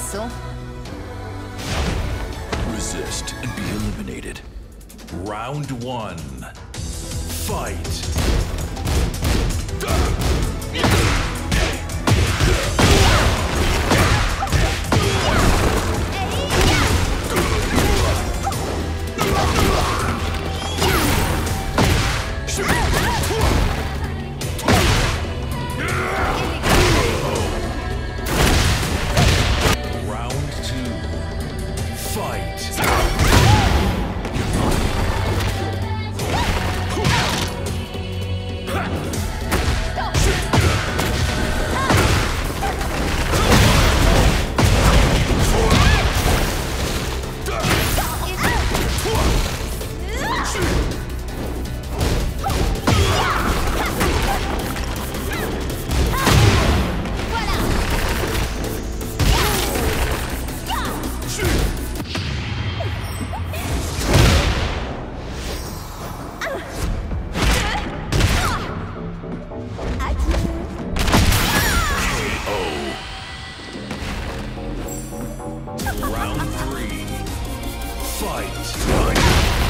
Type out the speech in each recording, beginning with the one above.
façon. Resist and be eliminated. Round 1. Fight! Round 3. Fight!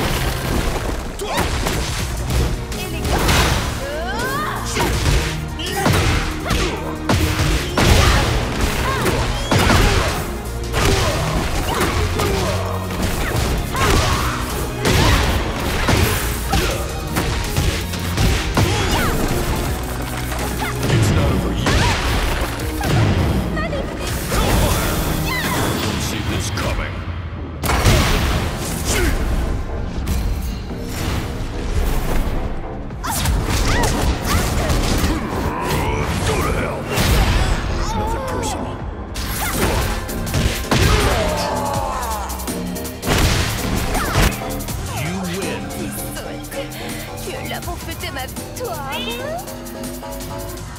It's not over yet. Don't see this coming. Go to hell. Nothing personal. You win. Tu es là pour fêter ma victoire.